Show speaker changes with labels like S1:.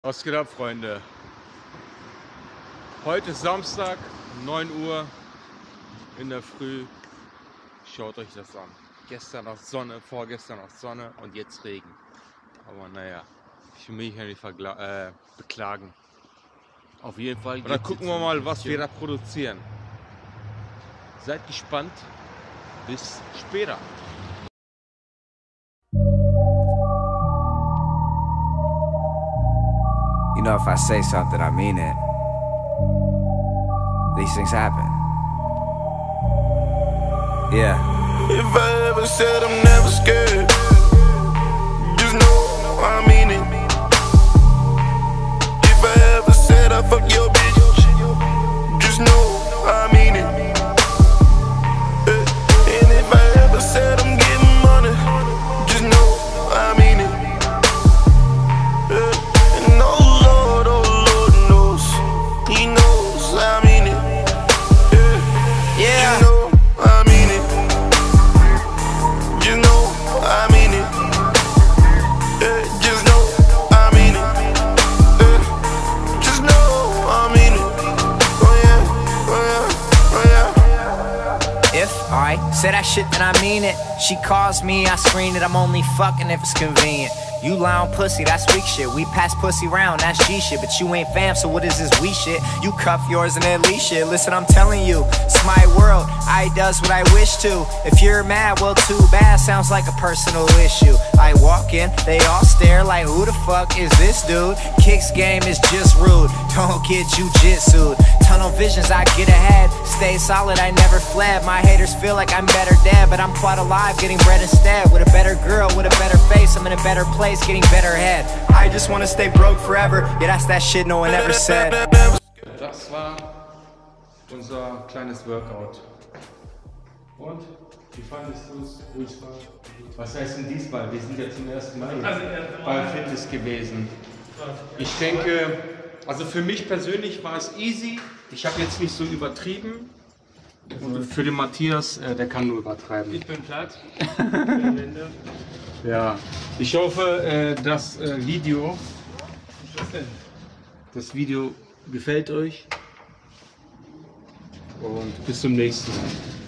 S1: Was geht ab, Freunde? Heute ist Samstag, 9 Uhr in der Früh. Schaut euch das an. Gestern noch Sonne, vorgestern noch Sonne und jetzt Regen. Aber naja, ich will mich ja nicht beklagen.
S2: Auf jeden Fall.
S1: Und dann gucken wir mal, was wir da produzieren. Seid gespannt. Bis später.
S3: You know, if I say something, I mean it. These things happen. Yeah.
S4: If I ever said I'm never scared, just know I mean it. If I ever said I fuck your bitch, just know I mean it. And if I ever said I'm getting money, just know I mean it. And oh Lord knows, He knows I mean it. Yeah, you know I mean it. Just know I mean it. Just know I mean it. Just know I mean it. Oh yeah, oh yeah, oh yeah.
S3: If I say that shit, then I mean it. She calls me, I screen it. I'm only fucking if it's convenient. You lie on pussy, that's weak shit. We pass pussy round, that's G shit. But you ain't fam, so what is this we shit? You cuff yours and then leash shit. Listen, I'm telling you, it's my world. I does what I wish to. If you're mad, well, too bad. Sounds like a personal issue. I walk in, they all stare like, who the fuck is this dude? Kicks game is just rude. Don't get jujitsu'd. Tunnel visions, I get ahead. Stay solid, I never fled. My haters feel like I'm better dead, but I'm quite alive, getting bread instead. With a better girl, with a better face, I'm in a better place, getting better head. I just wanna stay broke forever. Yeah, that's that shit no one ever said.
S1: Das war unser kleines Workout. Und? Wie fandest du es? Was heißt denn diesmal? Wir sind ja zum ersten Mal beim Fitness gewesen. Ich denke, also für mich persönlich war es easy. Ich habe jetzt nicht so übertrieben. Und für den Matthias, der kann nur übertreiben.
S2: Ich bin platt.
S1: Ja, ich hoffe, das Video gefällt euch und bis zum nächsten Mal.